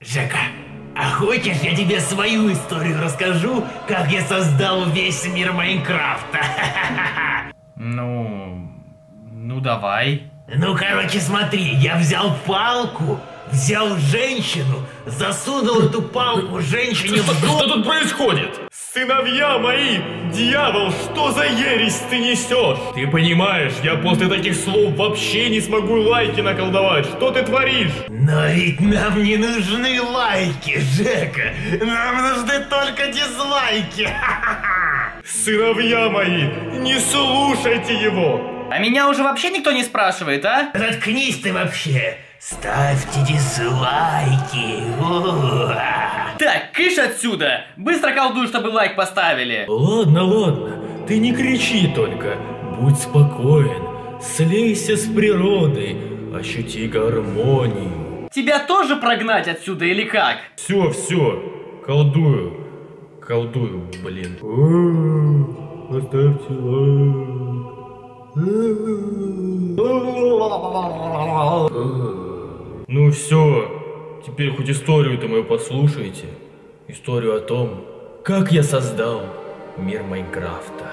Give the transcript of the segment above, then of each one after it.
Жека, а хочешь, я тебе свою историю расскажу, как я создал весь мир Майнкрафта? Ну давай. Ну, короче, смотри, я взял палку, взял женщину, засунул эту палку женщине в голову. Что тут происходит? Сыновья мои! Дьявол, что за ересь ты несешь? Ты понимаешь, я после таких слов вообще не смогу лайки наколдовать. Что ты творишь? Но ведь нам не нужны лайки, Жека. Нам нужны только дизлайки. Сыновья мои, не слушайте его. А меня уже вообще никто не спрашивает, а? Заткнись ты вообще. Ставьте дизлайки. Так, кыш отсюда! Быстро колдуй, чтобы лайк поставили. Ладно, ты не кричи только. Будь спокоен, слейся с природой, ощути гармонию. Тебя тоже прогнать отсюда или как? Все, колдую, блин. Поставьте лайк. Ну все, теперь хоть историю-то мою послушайте. Историю о том, как я создал мир Майнкрафта.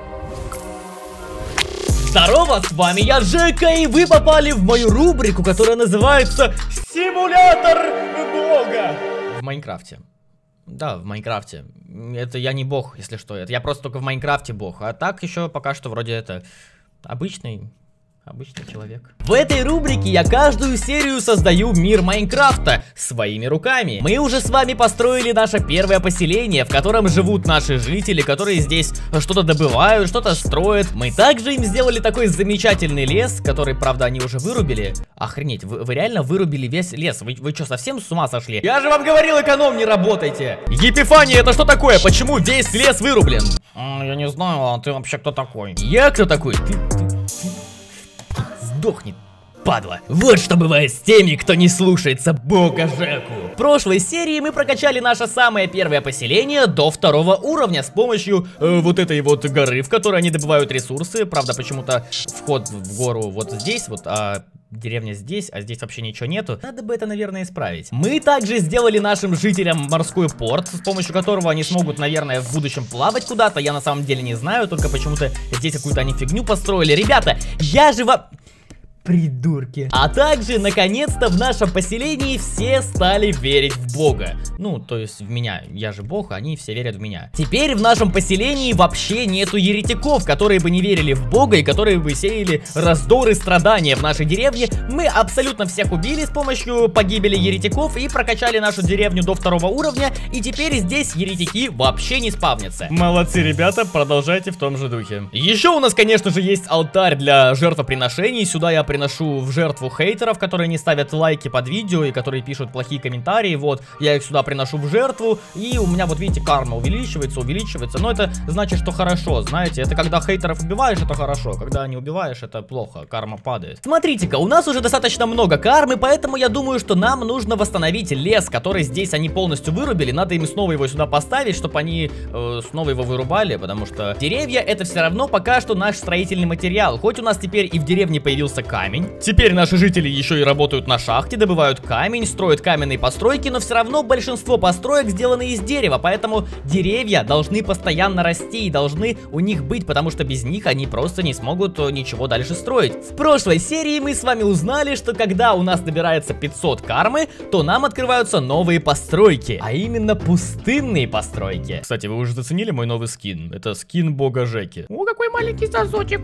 Здорово, с вами я, Жека, и вы попали в мою рубрику, которая называется «Симулятор Бога» в Майнкрафте. Да, в Майнкрафте. Это я не бог, если что. Это я просто только в Майнкрафте бог. А так еще пока что вроде это обычный человек. В этой рубрике я каждую серию создаю мир Майнкрафта своими руками. Мы уже с вами построили наше первое поселение, в котором живут наши жители, которые здесь что-то добывают, что-то строят. Мы также им сделали такой замечательный лес, который, правда, они уже вырубили. Охренеть, вы реально вырубили весь лес? Вы что, совсем с ума сошли? Я же вам говорил, эконом, не работайте. Епифания, это что такое? Почему весь лес вырублен? Я не знаю, а ты вообще кто такой? Я кто такой? Ты сдохни, падла. Вот что бывает с теми, кто не слушается бога Жеку. В прошлой серии мы прокачали наше самое первое поселение до 2-го уровня с помощью вот этой вот горы, в которой они добывают ресурсы. Правда, почему-то вход в гору вот здесь вот, а деревня здесь, а здесь вообще ничего нету. Надо бы это, наверное, исправить. Мы также сделали нашим жителям морской порт, с помощью которого они смогут, наверное, в будущем плавать куда-то. Я на самом деле не знаю, только почему-то здесь какую-то они фигню построили. Ребята, я же вам... Придурки. А также, наконец-то, в нашем поселении все стали верить в Бога. Ну, то есть в меня. Я же Бог, а они все верят в меня. Теперь в нашем поселении вообще нету еретиков, которые бы не верили в Бога и которые бы сеяли раздор и страдания в нашей деревне. Мы абсолютно всех убили с помощью погибели еретиков и прокачали нашу деревню до 2-го уровня. И теперь здесь еретики вообще не спавнятся. Молодцы, ребята, продолжайте в том же духе. Еще у нас, конечно же, есть алтарь для жертвоприношений. Сюда я приношу в жертву хейтеров, которые не ставят лайки под видео и которые пишут плохие комментарии. Вот, я их сюда приношу в жертву, и у меня, вот видите, карма увеличивается. Но это значит, что хорошо, знаете. Это когда хейтеров убиваешь, это хорошо. Когда не убиваешь, это плохо, карма падает. Смотрите-ка, у нас уже достаточно много кармы, поэтому я думаю, что нам нужно восстановить лес, который здесь они полностью вырубили. Надо им снова его сюда поставить, чтобы они снова его вырубали, потому что деревья это все равно пока что наш строительный материал. Хоть у нас теперь и в деревне появился камень. Теперь наши жители еще и работают на шахте, добывают камень, строят каменные постройки, но все равно большинство построек сделаны из дерева, поэтому деревья должны постоянно расти и должны у них быть, потому что без них они просто не смогут ничего дальше строить. В прошлой серии мы с вами узнали, что когда у нас набирается 500 кармы, то нам открываются новые постройки, а именно пустынные постройки. Кстати, вы уже заценили мой новый скин? Это скин бога Жеки. О, какой маленький сосочек.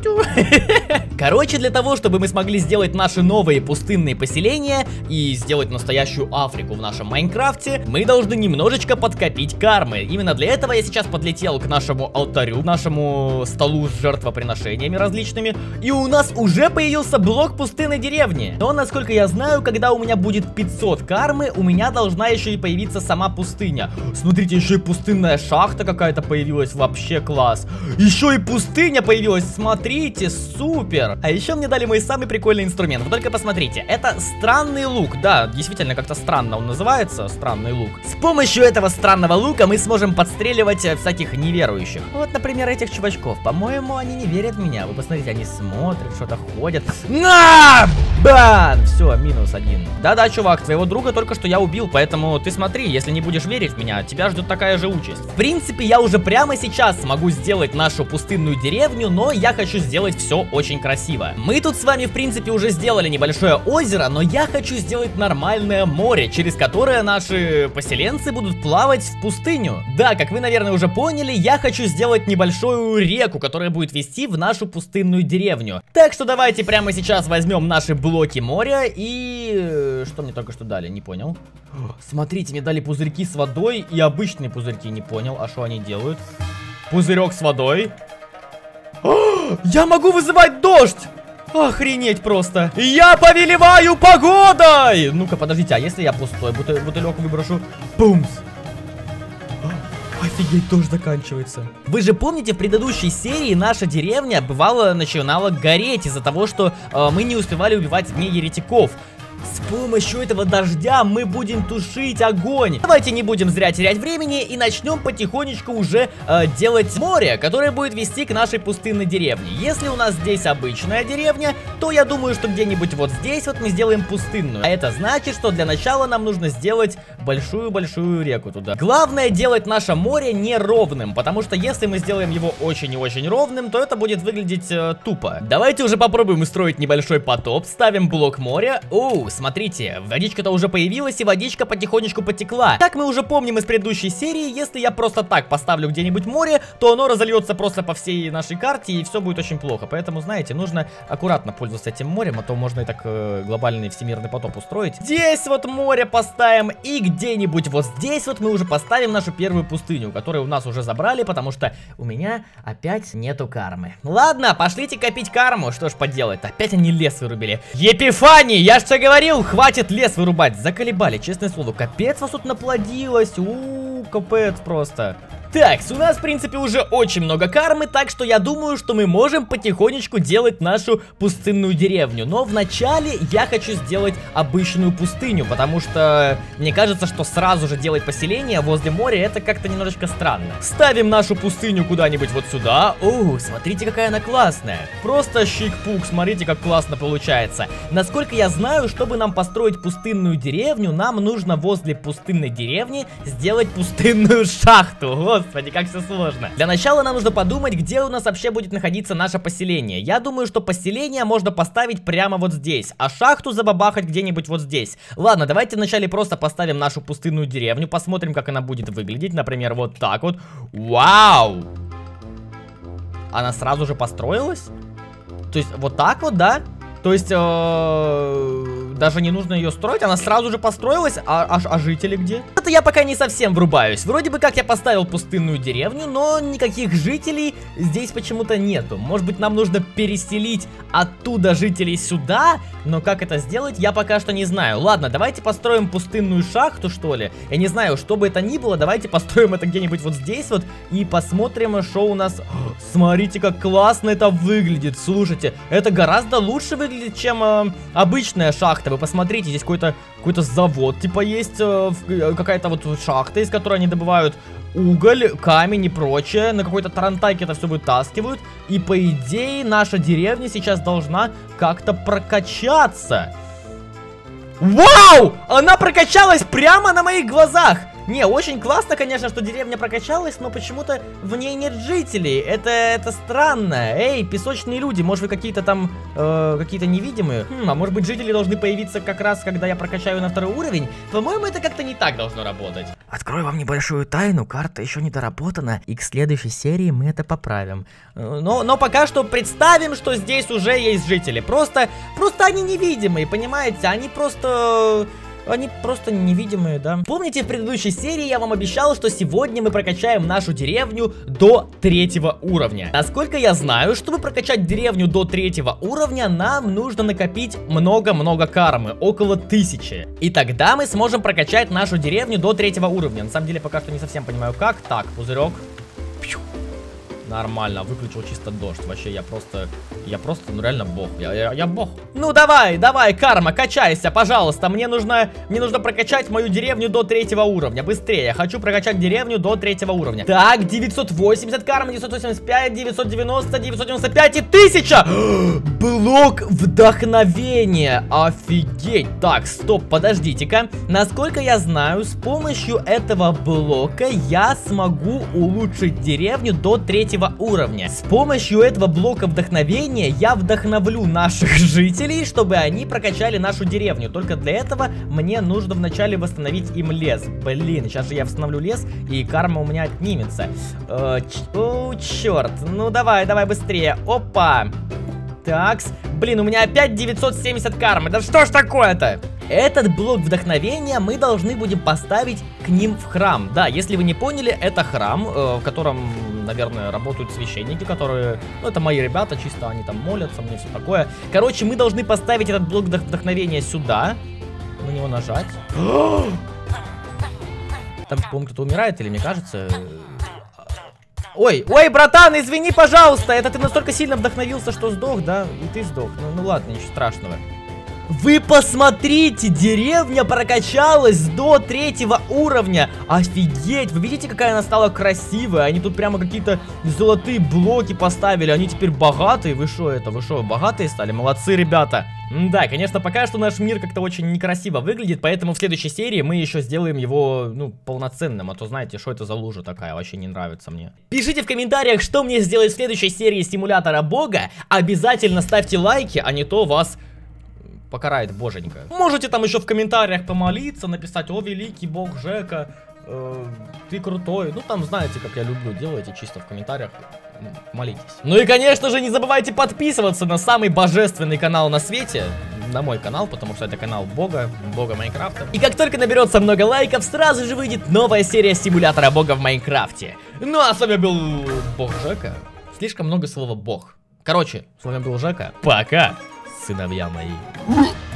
Короче, для того, чтобы мы смогли сделать наши новые пустынные поселения и сделать настоящую Африку в нашем Майнкрафте, мы должны немножечко подкопить кармы. Именно для этого я сейчас подлетел к нашему алтарю, к нашему столу с жертвоприношениями различными, и у нас уже появился блок пустынной деревни. Но, насколько я знаю, когда у меня будет 500 кармы, у меня должна еще и появиться сама пустыня. Смотрите, еще и пустынная шахта какая-то появилась, вообще класс. Еще и пустыня появилась, смотрите, супер. А еще мне дали мой самый прикольный инструмент. Вы только посмотрите, это странный лук. Да, действительно, как-то странно он называется, странный лук. С помощью этого странного лука мы сможем подстреливать всяких неверующих. Вот, например, этих чувачков. По-моему, они не верят в меня. Вы посмотрите, они смотрят, что-то ходят. На! Бан! Все, -1. Да-да, чувак, твоего друга только что я убил, поэтому ты смотри, если не будешь верить в меня, тебя ждет такая же участь. В принципе, я уже прямо сейчас смогу сделать нашу пустынную деревню, но я хочу сделать все очень красиво. Мы тут с вами, в принципе, уже сделали небольшое озеро, но я хочу сделать нормальное море, через которое наши поселенцы будут плавать в пустыню. Да, как вы, наверное, уже поняли, я хочу сделать небольшую реку, которая будет вести в нашу пустынную деревню. Так что давайте прямо сейчас возьмем наши блоки моря и... Что мне только что дали? Не понял. Смотрите, мне дали пузырьки с водой и обычные пузырьки. Не понял, а что они делают? Пузырек с водой. Я могу вызывать дождь! Охренеть просто! Я повелеваю погодой! Ну-ка, подождите, а если я пустой бутылек выброшу? Бумс! Офигеть, дождь заканчивается. Вы же помните, в предыдущей серии наша деревня начинала гореть из-за того, что мы не успевали убивать в ней еретиков. С помощью этого дождя мы будем тушить огонь. Давайте не будем зря терять времени и начнем потихонечку уже делать море, которое будет вести к нашей пустынной деревне. Если у нас здесь обычная деревня, то я думаю, что где-нибудь вот здесь вот мы сделаем пустынную. А это значит, что для начала нам нужно сделать большую-большую реку туда. Главное делать наше море неровным, потому что если мы сделаем его очень и очень ровным, то это будет выглядеть тупо. Давайте уже попробуем устроить небольшой потоп. Ставим блок моря. Оу, смотрите, водичка-то уже появилась, и водичка потихонечку потекла. Как мы уже помним из предыдущей серии, если я просто так поставлю где-нибудь море, то оно разольется просто по всей нашей карте, и все будет очень плохо. Поэтому, знаете, нужно аккуратно пользоваться этим морем, а то можно и так глобальный всемирный потоп устроить. Здесь вот море поставим, и где-нибудь вот здесь вот мы уже поставим нашу первую пустыню, которую у нас уже забрали, потому что у меня опять нету кармы. Ладно, пошлите копить карму, что ж поделать, опять они лес вырубили. Епифаний, я ж тебе говорил, хватит лес вырубать, заколебали, честное слово, капец вас тут наплодилось, капец просто. Так, у нас, в принципе, уже очень много кармы, так что я думаю, что мы можем потихонечку делать нашу пустынную деревню. Но вначале я хочу сделать обычную пустыню, потому что мне кажется, что сразу же делать поселение возле моря это как-то немножечко странно. Ставим нашу пустыню куда-нибудь вот сюда. О, смотрите, какая она классная. Просто щик-пук, смотрите, как классно получается. Насколько я знаю, чтобы нам построить пустынную деревню, нам нужно возле пустынной деревни сделать пустынную шахту. Господи, как все сложно. Для начала нам нужно подумать, где у нас вообще будет находиться наше поселение. Я думаю, что поселение можно поставить прямо вот здесь, а шахту забабахать где-нибудь вот здесь. Ладно, давайте вначале просто поставим нашу пустынную деревню, посмотрим, как она будет выглядеть. Например, вот так вот. Вау! Она сразу же построилась? То есть вот так вот, да? То есть даже не нужно ее строить, она сразу же построилась, а жители где? Это я пока не совсем врубаюсь. Вроде бы как я поставил пустынную деревню, но никаких жителей здесь почему-то нету. Может быть, нам нужно переселить оттуда жителей сюда, но как это сделать, я пока что не знаю. Ладно, давайте построим пустынную шахту, что ли. Я не знаю, что бы это ни было, давайте построим это где-нибудь вот здесь вот и посмотрим, что у нас. Смотрите, как классно это выглядит. Слушайте, это гораздо лучше выглядит, чем обычная шахта. Вы посмотрите, здесь какой-то завод, типа, есть какая-то вот шахта, из которой они добывают уголь, камень и прочее. На какой-то тарантайке это все вытаскивают. И по идее наша деревня сейчас должна как-то прокачаться. Вау! Она прокачалась прямо на моих глазах! Не, очень классно, конечно, что деревня прокачалась, но почему-то в ней нет жителей. Это странно. Эй, песочные люди, может вы какие-то там, какие-то невидимые? А может быть жители должны появиться как раз, когда я прокачаю на 2-й уровень? По-моему, это как-то не так должно работать. Открою вам небольшую тайну, карта еще не доработана, и к следующей серии мы это поправим. Но пока что представим, что здесь уже есть жители. Просто они невидимые, понимаете? Они просто невидимые, да. Помните, в предыдущей серии я вам обещал, что сегодня мы прокачаем нашу деревню до 3-го уровня. Насколько я знаю, чтобы прокачать деревню до 3-го уровня, нам нужно накопить много-много кармы, около 1000. И тогда мы сможем прокачать нашу деревню до 3-го уровня. На самом деле, пока что не совсем понимаю как. Так, пузырек. Нормально, выключил чисто дождь. Вообще, я просто, ну реально бог. Я бог. Ну давай, карма, качайся, пожалуйста. Мне нужно прокачать мою деревню до 3-го уровня. Быстрее, я хочу прокачать деревню до 3-го уровня. Так, 980 карма, 985, 990, 995 и 1000! Блок вдохновения. Офигеть. Так, стоп, подождите-ка. Насколько я знаю, с помощью этого блока я смогу улучшить деревню до 3-го уровня. С помощью этого блока вдохновения я вдохновлю наших жителей, чтобы они прокачали нашу деревню. Только для этого мне нужно вначале восстановить им лес. Блин, сейчас же я восстановлю лес, и карма у меня отнимется. О, черт. Ну давай быстрее. Опа. Такс. Блин, у меня опять 970 кармы. Да что ж такое-то? Этот блок вдохновения мы должны будем поставить к ним в храм. Да, если вы не поняли, это храм, в котором, наверное, работают священники, которые... Ну, это мои ребята, чисто они там молятся, мне все такое. Короче, мы должны поставить этот блок вдохновения сюда. На него нажать. Там, по-моему, кто-то умирает, или мне кажется... Ой, братан, извини, пожалуйста, это ты настолько сильно вдохновился, что сдох, да? И ты сдох. Ну ладно, ничего страшного. Вы посмотрите, деревня прокачалась до 3-го уровня. Офигеть, вы видите, какая она стала красивая? Они тут прямо какие-то золотые блоки поставили. Они теперь богатые. Вы что, богатые стали? Молодцы, ребята. Да, конечно, пока что наш мир как-то очень некрасиво выглядит, поэтому в следующей серии мы еще сделаем его, ну, полноценным. А то, знаете, что это за лужа такая? Вообще не нравится мне. Пишите в комментариях, что мне сделать в следующей серии симулятора бога. Обязательно ставьте лайки, а не то вас... покарает боженька. Можете там еще в комментариях помолиться, написать: о, великий бог Жека, ты крутой. Ну там знаете, как я люблю, делайте чисто в комментариях, молитесь. Ну и конечно же не забывайте подписываться на самый божественный канал на свете, на мой канал, потому что это канал бога Майнкрафта. И как только наберется много лайков, сразу же выйдет новая серия симулятора бога в Майнкрафте. Ну а с вами был бог Жека. Слишком много слова бог. Короче, с вами был Жека. Пока, сыновья мои.